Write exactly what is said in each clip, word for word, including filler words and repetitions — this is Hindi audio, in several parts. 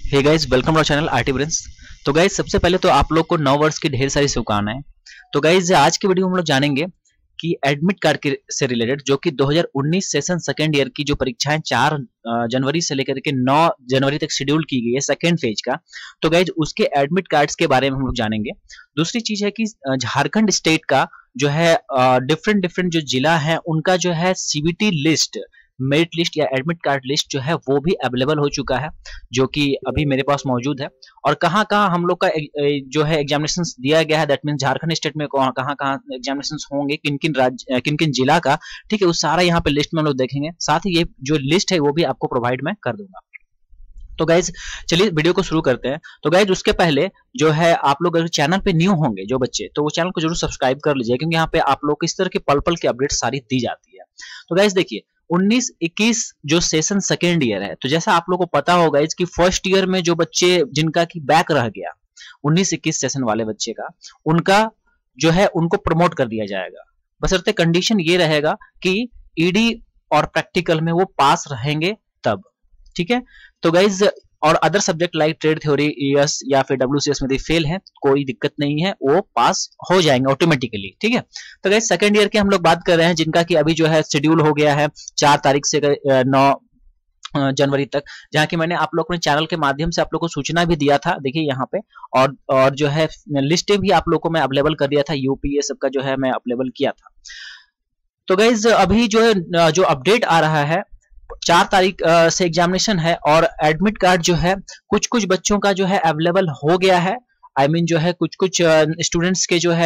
Hey guys, welcome to our channel RT brains. तो गाइस, सबसे पहले तो आप लोग को नव वर्ष की ढेर सारी शुभकामनाएं। तो गाइस, आज की वीडियो में हम लोग जानेंगे कि एडमिट कार्ड के से रिलेटेड जो कि दो हज़ार उन्नीस सेशन सेकेंड ईयर की जो परीक्षाएं चार जनवरी से लेकर के नौ जनवरी तक शेड्यूल की गई है सेकेंड फेज का। तो गाइस, उसके एडमिट कार्ड्स के बारे में हम लोग जानेंगे। दूसरी चीज है कि झारखंड स्टेट का जो है डिफरेंट डिफरेंट जो जिला है उनका जो है सीबीटी लिस्ट, मेरिट लिस्ट या एडमिट कार्ड लिस्ट जो है वो भी अवेलेबल हो चुका है, जो कि अभी मेरे पास मौजूद है। और कहाँ कहाँ हम लोग का जो है एग्जामिनेशन दिया गया है, दैट मीन्स झारखंड स्टेट में कहाँ कहाँ एग्जामिनेशन होंगे, किन किन राज्य किन किन जिला का, ठीक है, उस सारा यहाँ पे लिस्ट में हम लोग देखेंगे। साथ ही ये जो लिस्ट है वो भी आपको प्रोवाइड मैं कर दूंगा। तो गाइज चलिए वीडियो को शुरू करते हैं। तो गाइज उसके पहले जो है आप लोग अगर चैनल पे न्यू होंगे जो बच्चे, तो वो चैनल को जरूर सब्सक्राइब कर लीजिए, क्योंकि यहाँ पे आप लोग को इस तरह के पल पल की अपडेट सारी दी जाती है। तो गाइज देखिए, उन्नीस इक्कीस जो सेशन सेकेंड ईयर है, तो जैसा आप लोग को पता होगा इसकी फर्स्ट ईयर में जो बच्चे जिनका की बैक रह गया उन्नीस इक्कीस सेशन वाले बच्चे का, उनका जो है उनको प्रमोट कर दिया जाएगा, बशर्ते कंडीशन ये रहेगा कि ईडी और प्रैक्टिकल में वो पास रहेंगे तब, ठीक है। तो गाइज और other subject like trade theory, ES या फिर डब्ल्यूसीएस में यदि फेल है कोई दिक्कत नहीं है, वो पास हो जाएंगे ऑटोमेटिकली, ठीक है। तो गाइज सेकंड ईयर के हम लोग बात कर रहे हैं जिनका कि अभी जो है शेड्यूल हो गया है चार तारीख से नौ जनवरी तक, जहाँ की मैंने आप लोग ने चैनल के माध्यम से आप लोग को सूचना भी दिया था, देखिए यहाँ पे, और और जो है लिस्ट भी आप लोग को मैं अवेलेबल कर दिया था, यूपी ये सब का जो है मैं अवेलेबल किया था। तो गाइज अभी जो है जो अपडेट आ रहा है, चार तारीख से एग्जामिनेशन है और एडमिट कार्ड जो है कुछ कुछ बच्चों का जो है अवेलेबल हो गया है। आई I मीन mean जो है कुछ कुछ स्टूडेंट्स के जो है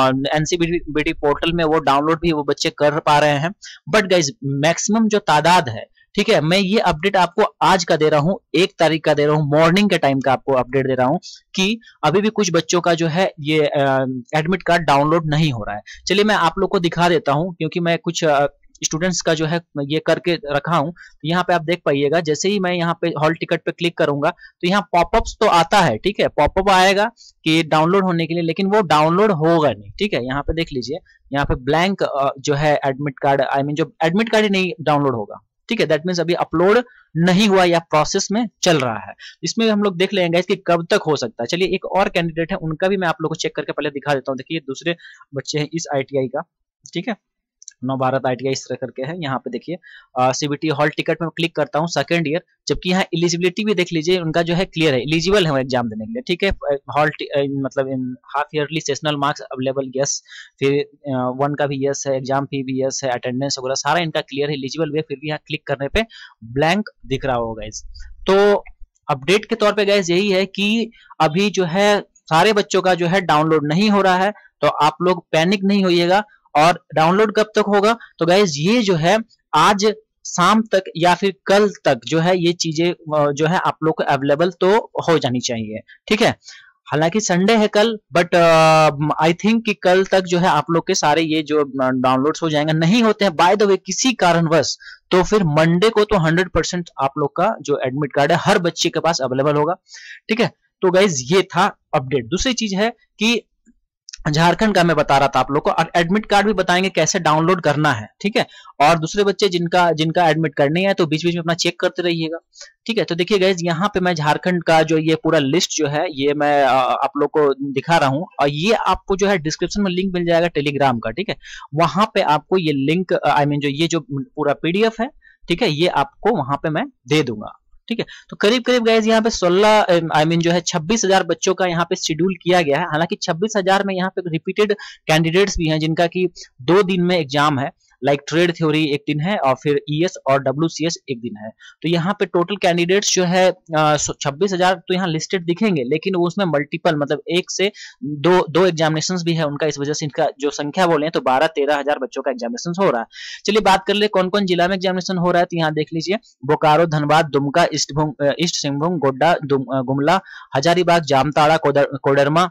एनसीबीटी पोर्टल में वो डाउनलोड भी वो बच्चे कर पा रहे हैं, बट गाइज मैक्सिमम जो तादाद है, ठीक है, मैं ये अपडेट आपको आज का दे रहा हूँ, एक तारीख का दे रहा हूँ, मॉर्निंग के टाइम का आपको अपडेट दे रहा हूँ कि अभी भी कुछ बच्चों का जो है ये एडमिट कार्ड डाउनलोड नहीं हो रहा है। चलिए मैं आप लोग को दिखा देता हूँ, क्योंकि मैं कुछ स्टूडेंट्स का जो है ये करके रखा हूं। तो यहाँ पे आप देख पाइएगा, जैसे ही मैं यहाँ पे हॉल टिकट पे क्लिक करूंगा तो यहाँ पॉपअप्स तो आता है, ठीक है, पॉपअप आएगा कि डाउनलोड होने के लिए, लेकिन वो डाउनलोड होगा नहीं, ठीक है। यहाँ पे देख लीजिए, यहाँ पे ब्लैंक जो है एडमिट कार्ड, आई मीन जो एडमिट कार्ड ही नहीं डाउनलोड होगा, ठीक है, दैट मीन्स अभी अपलोड नहीं हुआ या प्रोसेस में चल रहा है। इसमें हम लोग देख लेंगे कि कब तक हो सकता है। चलिए एक और कैंडिडेट है, उनका भी मैं आप लोग को चेक करके पहले दिखा देता हूँ। देखिए दूसरे बच्चे हैं इस आईटीआई का, ठीक है, नव भारत आईटीआई इस तरह करके है। यहाँ पे देखिए सीबीटी हॉल टिकट में क्लिक करता हूँ सेकंड ईयर, जबकि यहाँ एलिजिबिलिटी भी देख लीजिए उनका जो है क्लियर है, एलिजिबल है एग्जाम देने के लिए, ठीक है। हॉल मतलब in half yearly sessional marks available, yes, फिर वन का भी यस है, एग्जाम फी भी यस है, अटेंडेंस वगैरह सारा इनका क्लियर है, एलिजिबल भी है, फिर भी यहाँ क्लिक करने पे ब्लैंक दिख रहा होगा गाइस। तो अपडेट के तौर पे गाइस यही है कि अभी जो है सारे बच्चों का जो है डाउनलोड नहीं हो रहा है, तो आप लोग पैनिक नहीं होइएगा। और डाउनलोड कब तक होगा, तो गाइज ये जो है आज शाम तक या फिर कल तक जो है ये चीजें जो है आप लोग को अवेलेबल तो हो जानी चाहिए, ठीक है। हालांकि संडे है कल, बट आई थिंक कि कल तक जो है आप लोग के सारे ये जो डाउनलोड्स हो जाएंगे। नहीं होते हैं बाय द वे किसी कारणवश, तो फिर मंडे को तो हंड्रेड परसेंट आप लोग का जो एडमिट कार्ड है हर बच्चे के पास अवेलेबल होगा, ठीक है। तो गाइज ये था अपडेट। दूसरी चीज है कि झारखंड का मैं बता रहा था आप लोग को, और एडमिट कार्ड भी बताएंगे कैसे डाउनलोड करना है, ठीक है। और दूसरे बच्चे जिनका जिनका एडमिट कार्ड नहीं है तो बीच बीच में अपना चेक करते रहिएगा, ठीक है। तो देखिए गाइज यहाँ पे मैं झारखंड का जो ये पूरा लिस्ट जो है ये मैं आप लोग को दिखा रहा हूँ, और ये आपको जो है डिस्क्रिप्शन में लिंक मिल जाएगा टेलीग्राम का, ठीक है। वहां पे आपको ये लिंक, आई मीन जो ये जो पूरा पीडीएफ है, ठीक है, ये आपको वहां पे मैं दे दूंगा, ठीक है। तो करीब करीब गाइज यहाँ पे सोलह आई मीन जो है छब्बीस हजार बच्चों का यहाँ पे शेड्यूल किया गया है। हालांकि छब्बीस हजार में यहाँ पे रिपीटेड कैंडिडेट्स भी हैं जिनका कि दो दिन में एग्जाम है, लाइक ट्रेड थ्योरी एक दिन है और फिर ईएस और डब्ल्यूसीएस एक दिन है। तो यहाँ पे टोटल कैंडिडेट्स जो है छब्बीस हजार तो यहाँ लिस्टेड दिखेंगे, लेकिन वो उसमें मल्टीपल मतलब एक से दो दो एग्जामिनेशन भी है उनका, इस वजह से इनका जो संख्या बोले तो बारह तेरह हजार बच्चों का एग्जामिनेशन हो रहा है। चलिए बात कर ले कौन कौन जिला में एग्जामिनेशन हो रहा है। तो यहाँ देख लीजिए, बोकारो, धनबाद, दुमका, ईस्ट सिंहभूम, गोड्डा, गुमला, हजारीबाग, जामताड़ा, कोडरमा,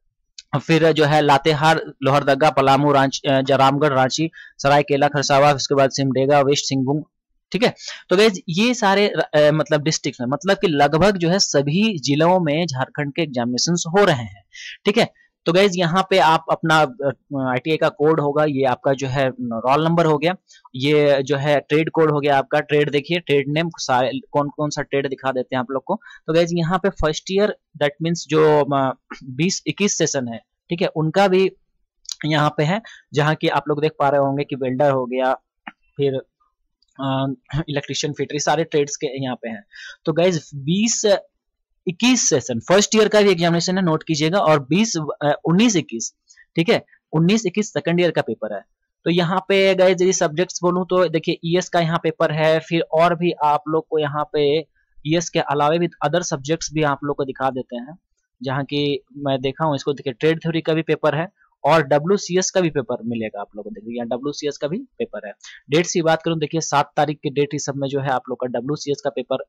फिर जो है लातेहार, लोहरदगा, पलामू, रांची, रामगढ़, रांची, सरायकेला, खरसावा, उसके बाद सिमडेगा, वेस्ट सिंहभूम, ठीक है। तो गाइज ये सारे आ, मतलब डिस्ट्रिक्ट में, मतलब कि लगभग जो है सभी जिलों में झारखंड के एग्जामिनेशन हो रहे हैं, ठीक है। तो गाइज यहाँ पे आप अपना आईटीआई का कोड होगा, ये आपका जो है रोल नंबर हो गया, ये जो है ट्रेड कोड हो गया आपका, ट्रेड देखिए ट्रेड नेम सारे कौन कौन सा ट्रेड दिखा देते हैं आप लोग को। तो गाइज यहाँ पे फर्स्ट ईयर दैट मीन्स जो बीस इक्कीस सेशन है, ठीक है, उनका भी यहाँ पे है, जहाँ की आप लोग देख पा रहे होंगे कि वेल्डर हो गया, फिर इलेक्ट्रिशियन फिटर, सारे ट्रेड्स के यहाँ पे हैं। तो गाइज बीस इक्कीस सेशन फर्स्ट ईयर का भी एग्जामिनेशन है, नोट कीजिएगा, और बीस उन्नीस इक्कीस, ठीक है, उन्नीस इक्कीस सेकंड ईयर का पेपर है। तो यहाँ पे गए यदि सब्जेक्ट्स बोलूं तो देखिए ईएस का यहाँ पेपर है, फिर और भी आप लोग को यहाँ पे ईएस के अलावा भी अदर सब्जेक्ट्स भी आप लोग को दिखा देते हैं, जहाँ की मैं देखा हूँ इसको, देखिए ट्रेड थ्योरी का भी पेपर है और डब्ल्यूसीएस का भी पेपर मिलेगा आप लोगों को, देखिए यहाँ डब्ल्यूसीएस का भी पेपर है। डेट्स की बात करूं, देखिए सात तारीख की डेट इस सब में जो है आप लोग का डब्ल्यूसीएस का पेपर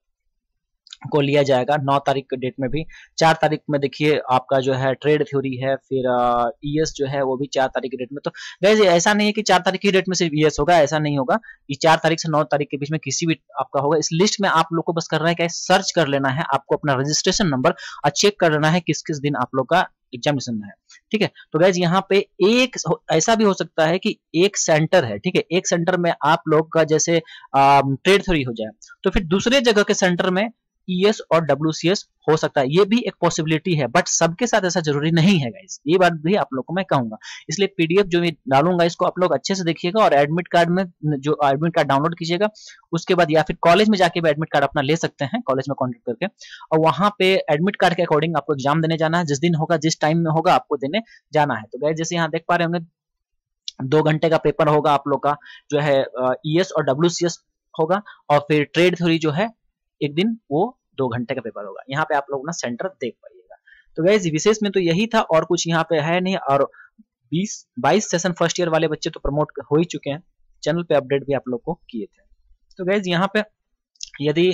को लिया जाएगा, नौ तारीख के डेट में भी, चार तारीख में देखिए आपका जो है ट्रेड थ्योरी है, फिर ईएस जो है वो भी चार तारीख के डेट में। तो गाइस ऐसा नहीं है कि चार तारीख की डेट में सिर्फ ईएस होगा, ऐसा नहीं होगा, ये चार तारीख से नौ तारीख के बीच में किसी भी आपका होगा। इस लिस्ट में आप लोग को बस करना है क्या, सर्च कर लेना है, आपको अपना रजिस्ट्रेशन नंबर और चेक कर लेना है किस किस दिन आप लोग का एग्जामिनेशन है, ठीक है। तो गाइज यहाँ पे एक ऐसा भी हो सकता है कि एक सेंटर है, ठीक है, एक सेंटर में आप लोग का जैसे ट्रेड थ्योरी हो जाए, तो फिर दूसरे जगह के सेंटर में ईएस और डब्ल्यूसीएस हो सकता है, ये भी एक पॉसिबिलिटी है, बट सबके साथ ऐसा जरूरी नहीं है गाइस, ये बात भी आप लोग को मैं कहूंगा। इसलिए पीडीएफ जो मैं डालूंगा इसको आप लोग अच्छे से देखिएगा, और एडमिट कार्ड में जो एडमिट कार्ड डाउनलोड कीजिएगा, उसके बाद या फिर कॉलेज में जाके भी एडमिट कार्ड अपना ले सकते हैं, कॉलेज में कॉन्टेक्ट करके, और वहां पे एडमिट कार्ड के अकॉर्डिंग आपको एग्जाम देने जाना है, जिस दिन होगा जिस टाइम में होगा आपको देने जाना है। तो गाइस जैसे यहाँ देख पा रहे होंगे दो घंटे का पेपर होगा आप लोग का, जो है ईएस और डब्ल्यूसीएस होगा, और फिर ट्रेड थ्योरी जो है एक दिन वो दो घंटे का पेपर होगा। यहाँ पे आप लोग ना सेंटर देख पाइएगा। तो गाइस विशेष में तो यही था, और कुछ यहाँ पे है नहीं, और बीस बाईस सेशन फर्स्ट ईयर वाले बच्चे तो प्रमोट हो ही चुके हैं, चैनल पे अपडेट भी आप लोग को किए थे। तो गाइस यहाँ पे यदि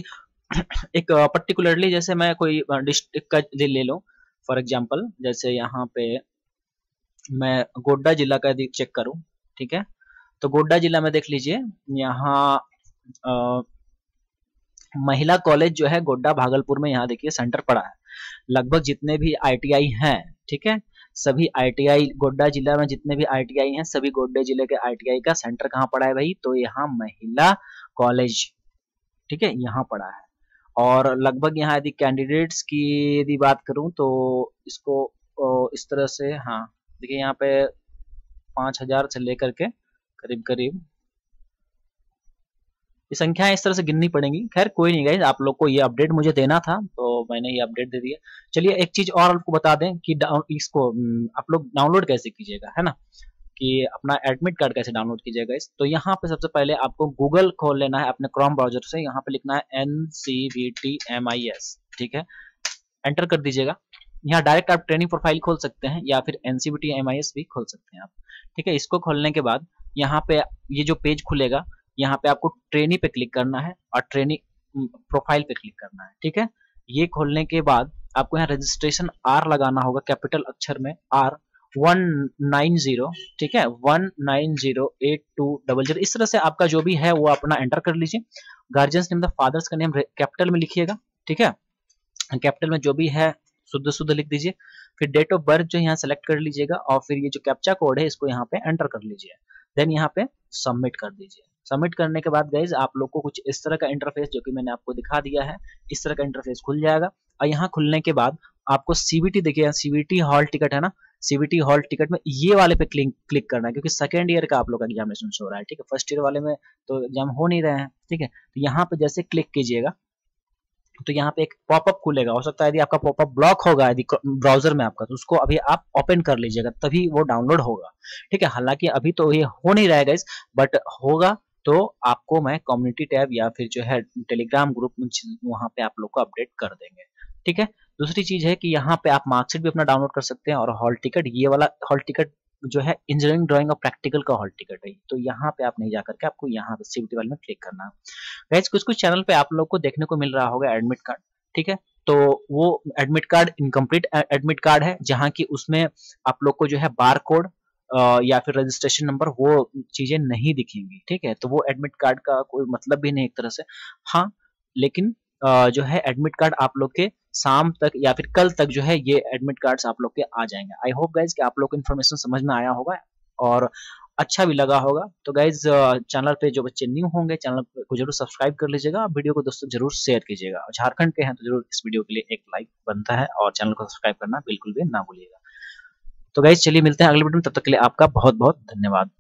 एक पर्टिकुलरली जैसे मैं कोई डिस्ट्रिक्ट का ले लूं, फॉर एग्जांपल जैसे यहाँ पे मैं गोड्डा जिला का यदि चेक करूं, ठीक है, तो गोड्डा जिला में देख लीजिए, यहाँ महिला कॉलेज जो है गोड्डा भागलपुर में, यहाँ देखिए सेंटर पड़ा है। लगभग जितने भी आईटीआई हैं, ठीक है, सभी आईटीआई गोड्डा जिला में जितने भी आईटीआई हैं, सभी गोड्डा जिले के आईटीआई का सेंटर कहाँ पड़ा है भाई, तो यहाँ महिला कॉलेज, ठीक है, यहाँ पड़ा है। और लगभग यहाँ यदि कैंडिडेट्स की यदि बात करूं तो इसको इस तरह से, हाँ देखिए यहाँ पे पांच हजार से लेकर के करीब करीब ये संख्याएं इस तरह से गिननी पड़ेंगी। खैर कोई नहीं गाइस, आप लोग को ये अपडेट मुझे देना था तो मैंने ये अपडेट दे दिया। चलिए एक चीज और आपको बता दें कि इसको आप लोग डाउनलोड कैसे कीजिएगा, है ना, कि अपना एडमिट कार्ड कैसे डाउनलोड कीजिएगा इस। तो यहाँ पे सबसे पहले आपको गूगल खोल लेना है अपने क्रोम ब्राउजर से, यहाँ पे लिखना है N C V T M I S, ठीक है, एंटर कर दीजिएगा। यहाँ डायरेक्ट आप ट्रेनिंग प्रोफाइल खोल सकते हैं या फिर एनसीवीटी एमआईएस भी खोल सकते हैं आप, ठीक है। इसको खोलने के बाद यहाँ पे ये जो पेज खुलेगा, यहाँ पे आपको ट्रेनी पे क्लिक करना है और ट्रेनी प्रोफाइल पे क्लिक करना है, ठीक है। ये खोलने के बाद आपको यहाँ रजिस्ट्रेशन आर लगाना होगा, कैपिटल अक्षर में आर वन नाइन जीरो, ठीक है, one nine zero eight two double zero, इस तरह से आपका जो भी है वो अपना एंटर कर लीजिए। गार्जियंस नेम, द फादर्स का नेम कैपिटल में लिखिएगा, ठीक है, कैपिटल में जो भी है शुद्ध शुद्ध लिख दीजिए। फिर डेट ऑफ बर्थ जो यहाँ सेलेक्ट कर लीजिएगा और फिर ये जो कैप्चा कोड है इसको यहाँ पे एंटर कर लीजिए, देन यहाँ पे सबमिट कर दीजिए। सबमिट करने के बाद गाइज आप लोग को कुछ इस तरह का इंटरफेस जो कि मैंने आपको दिखा दिया है, इस तरह का इंटरफेस खुल जाएगा। और यहाँ खुलने के बाद आपको सीवीटी देखिए, सीवीटी हॉल टिकट है ना, सीवीटी हॉल टिकट में ये वाले पे क्लिक क्लिक करना है, क्योंकि सेकेंड ईयर का आप लोग का एग्जामिनेशन हो रहा है, ठीक है, फर्स्ट ईयर वाले में तो एग्जाम हो नहीं रहे हैं, ठीक है। तो यहाँ पे जैसे क्लिक कीजिएगा तो यहाँ पे एक पॉपअप खुलेगा, हो सकता है यदि आपका पॉपअप ब्लॉक होगा यदि ब्राउजर में आपका, तो उसको अभी आप ओपन कर लीजिएगा तभी वो डाउनलोड होगा, ठीक है। हालांकि अभी तो ये हो नहीं रहेगा इस, बट होगा तो आपको मैं कम्युनिटी टैब या फिर जो है टेलीग्राम ग्रुप में वहां पे आप लोग को अपडेट कर देंगे, ठीक है। दूसरी चीज है कि यहाँ पे आप मार्कशीट भी अपना डाउनलोड कर सकते हैं, और हॉल टिकट, ये वाला हॉल टिकट जो है इंजीनियरिंग ड्राइंग और प्रैक्टिकल का हॉल टिकट है, तो यहाँ पे आप नहीं जाकर के आपको यहाँ पे सीवीटी वाले में क्लिक करना है। गाइस कुछ कुछ चैनल पे आप लोग को देखने को मिल रहा होगा एडमिट कार्ड, ठीक है, तो वो admit card incomplete admit card है, जहाँ की उसमें आप लोग को जो है बार कोड या फिर रजिस्ट्रेशन नंबर वो चीजें नहीं दिखेंगी, ठीक है। तो वो एडमिट कार्ड का कोई मतलब भी नहीं एक तरह से। हाँ लेकिन अ, जो है एडमिट कार्ड आप लोग के शाम तक या फिर कल तक जो है ये एडमिट कार्ड्स आप लोग के आ जाएंगे। आई होप गाइज कि आप लोग को इन्फॉर्मेशन समझ में आया होगा और अच्छा भी लगा होगा। तो गाइज चैनल पे जो बच्चे न्यू होंगे चैनल को जरूर सब्सक्राइब कर लीजिएगा, वीडियो को दोस्तों जरूर शेयर कीजिएगा। और झारखंड के हैं तो जरूर इस वीडियो के लिए एक लाइक बनता है और चैनल को सब्सक्राइब करना बिल्कुल भी ना भूलिएगा। तो गाइज चलिए मिलते हैं अगले वीडियो में, तब तक के लिए आपका बहुत बहुत धन्यवाद।